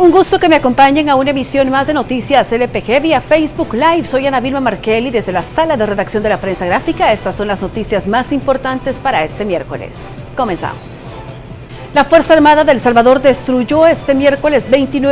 Un gusto que me acompañen a una emisión más de Noticias LPG vía Facebook Live. Soy Ana Vilma Markelly desde la sala de redacción de la prensa gráfica. Estas son las noticias más importantes para este miércoles. Comenzamos. La Fuerza Armada de El Salvador destruyó este miércoles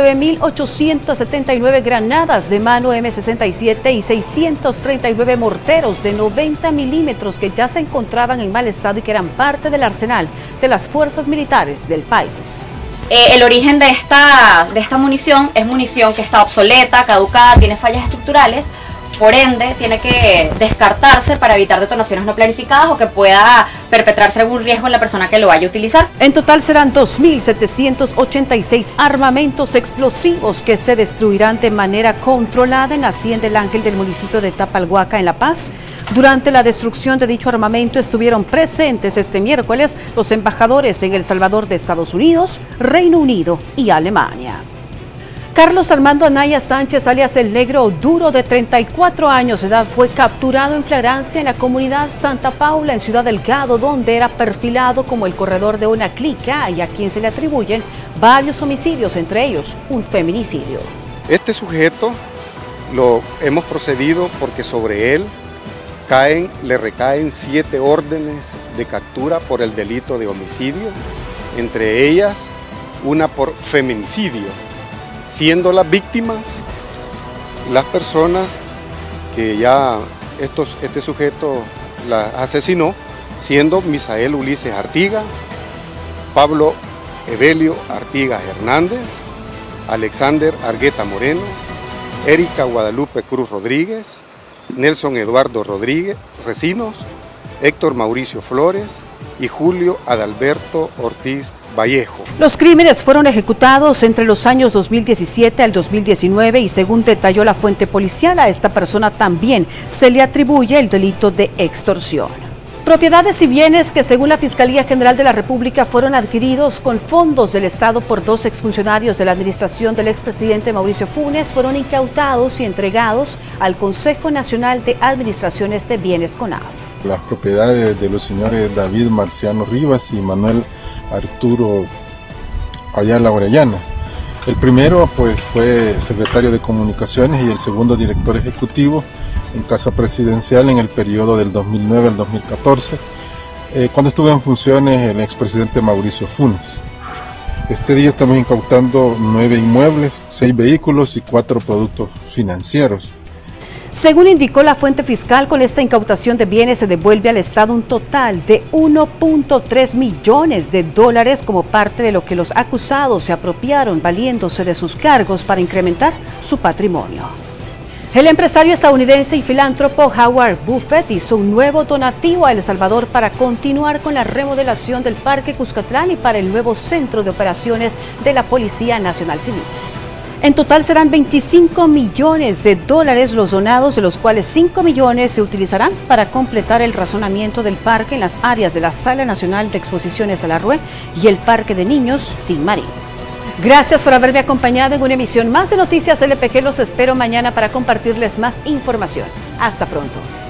29.879 granadas de mano M67 y 639 morteros de 90 milímetros que ya se encontraban en mal estado y que eran parte del arsenal de las fuerzas militares del país. El origen de esta munición es munición que está obsoleta, caducada, tiene fallas estructurales, por ende tiene que descartarse para evitar detonaciones no planificadas o que pueda perpetrarse algún riesgo en la persona que lo vaya a utilizar. En total serán 2.786 armamentos explosivos que se destruirán de manera controlada en la Hacienda El Ángel del municipio de Tapalhuaca, en La Paz. Durante la destrucción de dicho armamento estuvieron presentes este miércoles los embajadores en El Salvador de Estados Unidos, Reino Unido y Alemania. Carlos Armando Anaya Sánchez, alias El Negro Duro, de 34 años de edad, fue capturado en flagrancia en la comunidad Santa Paula, en Ciudad Delgado, donde era perfilado como el corredor de una clica y a quien se le atribuyen varios homicidios, entre ellos un feminicidio. Este sujeto lo hemos procedido porque sobre él le recaen 7 órdenes de captura por el delito de homicidio, entre ellas una por feminicidio, siendo las víctimas las personas que ya este sujeto la asesinó, siendo Misael Ulises Artiga, Pablo Evelio Artigas Hernández, Alexander Argueta Moreno, Erika Guadalupe Cruz Rodríguez, Nelson Eduardo Rodríguez Recinos, Héctor Mauricio Flores y Julio Adalberto Ortiz Vallejo. Los crímenes fueron ejecutados entre los años 2017 al 2019 y, según detalló la fuente policial, a esta persona también se le atribuye el delito de extorsión. Propiedades y bienes que, según la Fiscalía General de la República, fueron adquiridos con fondos del Estado por 2 exfuncionarios de la administración del expresidente Mauricio Funes, fueron incautados y entregados al Consejo Nacional de Administraciones de Bienes CONAF. Las propiedades de los señores David Marciano Rivas y Manuel Arturo Ayala Orellana. El primero pues fue secretario de Comunicaciones y el segundo director ejecutivo en Casa Presidencial en el periodo del 2009 al 2014, cuando estuvo en funciones el expresidente Mauricio Funes. Este día estamos incautando 9 inmuebles, 6 vehículos y 4 productos financieros. Según indicó la fuente fiscal, con esta incautación de bienes se devuelve al Estado un total de 1.3 millones de dólares como parte de lo que los acusados se apropiaron valiéndose de sus cargos para incrementar su patrimonio. El empresario estadounidense y filántropo Howard Buffett hizo un nuevo donativo a El Salvador para continuar con la remodelación del Parque Cuscatlán y para el nuevo centro de operaciones de la Policía Nacional Civil. En total serán 25 millones de dólares los donados, de los cuales 5 millones se utilizarán para completar el razonamiento del parque en las áreas de la Sala Nacional de Exposiciones Alarrue y el Parque de Niños Tin Marín. Gracias por haberme acompañado en una emisión más de Noticias LPG. Los espero mañana para compartirles más información. Hasta pronto.